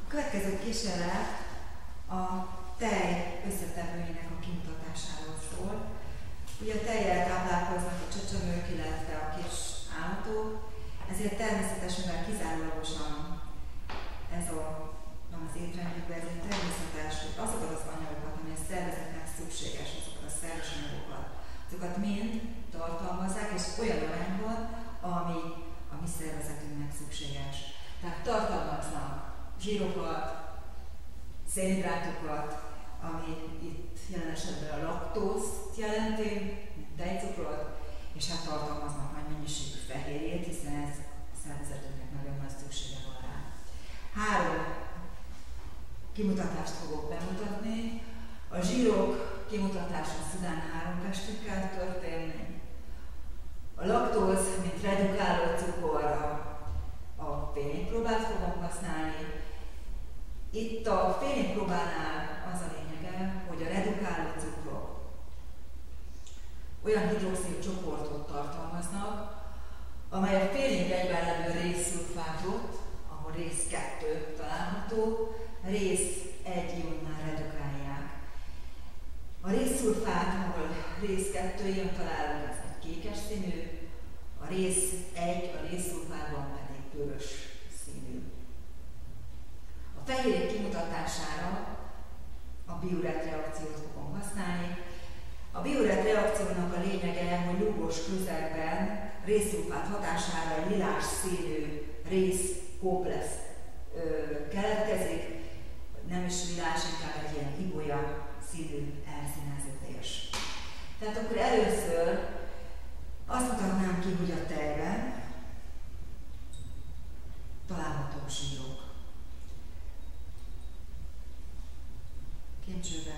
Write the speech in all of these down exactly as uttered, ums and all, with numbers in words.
következő kísérlet a tej összetevőinek a kimutatásáról szól. Ugye a tejjel táplálkoznak a csecsemők, illetve a kis állatok, ezért természetesen, mivel kizárólagosan ez a, van az étrendjükben, ezért természetes, hogy azokat az anyagokat, ami a szervezetnek szükséges, azokat a szerves anyagokat, azokat mind tartalmazzák, és olyan arányban, ami a mi szervezetünknek szükséges. Tehát tartalmaznak zsírokat, szénhidrátokat, ami itt jelen esetben a laktózt jelenti, mint tejcukrot, és hát tartalmaznak nagy mennyiségű fehérjét, hiszen ez a szervezetünknek nagyon nagy szüksége van rá. Három kimutatást fogok bemutatni. A zsírok kimutatása szudán három testekkel történni. A laktóz, mint redukáló cukorra a fénypróbát fogom használni. Itt a fénypróbánál az a lényege, hogy a redukáló cukrok olyan hidroxid csoportot tartalmaznak, amely a félig egyben levő rézszulfátot, ahol rész kettő található, rész egy ionnál redukálják. A rézszulfát, ahol rész kettő ion találunk, ez egy kékes színű, a rész egy, a rézszulfátban pedig vörös színű. A fehérjék kimutatására a Biuret reakciót fogom használni. A Biuret reakciónak a lényege, hogy lúgos közegben rézszulfát hatására egy lilás színű rész komplex ö, keletkezik, nem is lilás, inkább egy ilyen ibolya színű elszíneződés. Tehát akkor először azt mutatnám ki, hogy a tejben találhatók zsírok. Kincsőbe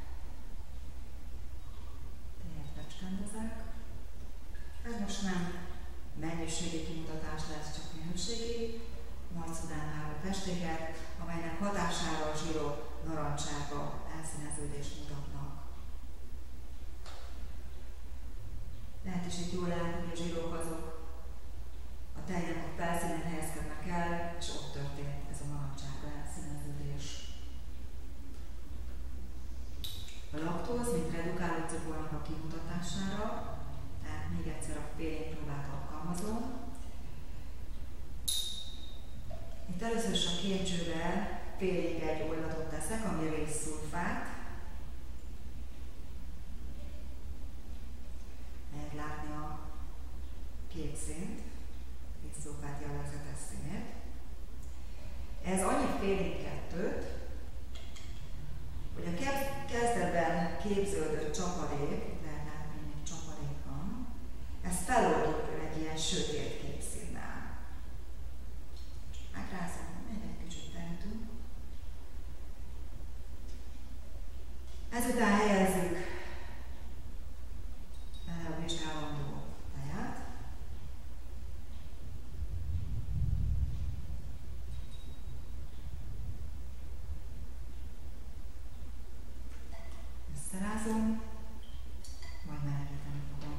tejet fecskendezek. Ez most nem mennyiségi kimutatás lesz, csak minőségi. Majd szudánáló festéket, amelynek hatására a zsírok narancsága elszíneződést mutatnak. Lehet is itt jól látni, hogy a zsírok azok a tejnek a felszínen helyezkednek el, és ott történt ez a narancsága elszíneződés. A laktóz, mint redukáló cukornak a kimutatására, tehát még egyszer a fénypróbát alkalmazom. Itt először is a kémcsővel félig egy oldalatot teszek, ami rézszulfát. Lehet látni a kék színt, rézszulfát jellegzetes színét. Ez annyi félig kettőt, hogy a kezdetben képződött csapadék, lehet látni, hogy egy csapadék van, ez feloldódjon egy ilyen sötét kék színnel. Megrázom, még egy kicsit tehetünk. Ezután helyezzük bele a vizsgálandó tejet. Összerázom, majd melegíteni fogom.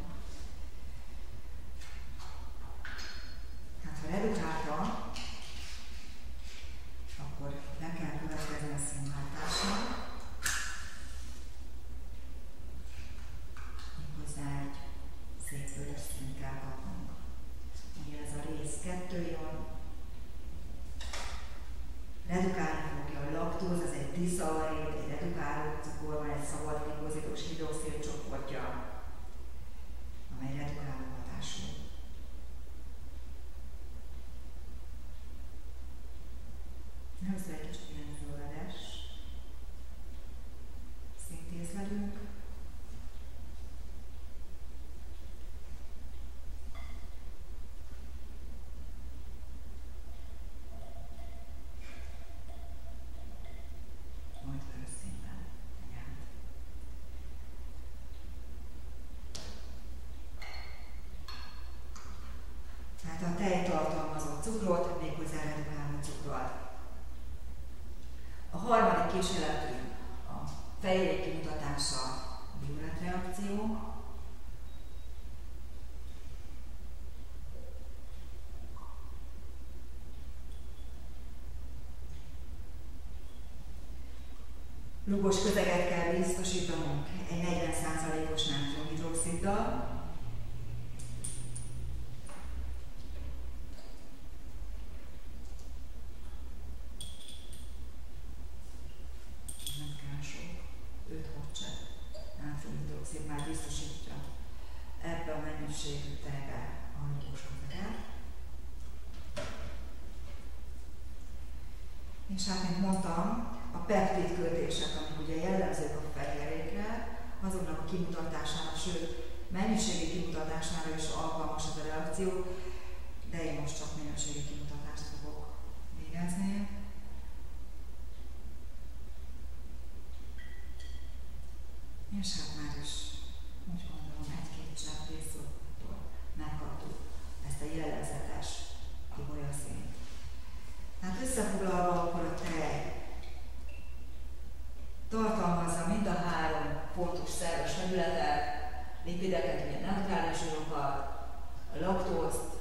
Hát ha redukálta, akkor le kell következni a színváltással. Méghozzá egy szép vörös színt kell kapnunk. Ugye ez a rész kettő ion. Redukálni fogja a laktóz, ez egy diszaurid, egy redukáló cukor, van egy szabad glikozidós hidroxid csoportja, amely redukáló hatású. Először egy kicsit ilyen zöldes szintézvelünk. Majd vörös színben egyaránt. Tehát a tej tartalmazott cukrot, méghozzá redukáló cukrot. A harmadik kísérletünk a fehérjék kimutatása, a Biuret reakció. Rugós közeget kell biztosítanunk egy negyven százalékos nátriumhidroxiddal. Nem kell sok, öt hotcset nátriumhidroxid már biztosítja ebbe a mennyiségű terbe a rugós közeget. És hát, mint mondtam, a peptid kötések, amik ugye jellemzők a fehérjékre, azoknak a kimutatására, sőt, mennyiségi kimutatására is alkalmas ez a reakció, de én most csak minőségi kimutatást fogok végezni. És hát már is, úgy gondolom, egy-két cseppészótól megkaptuk ezt a jellegzetes ibolyaszínt. Hát összefoglalva, akkor a tej tartalmazza mind a három fontos szerves vegyületet, lipideket, ugye neutrális zsírokat, a laktózt,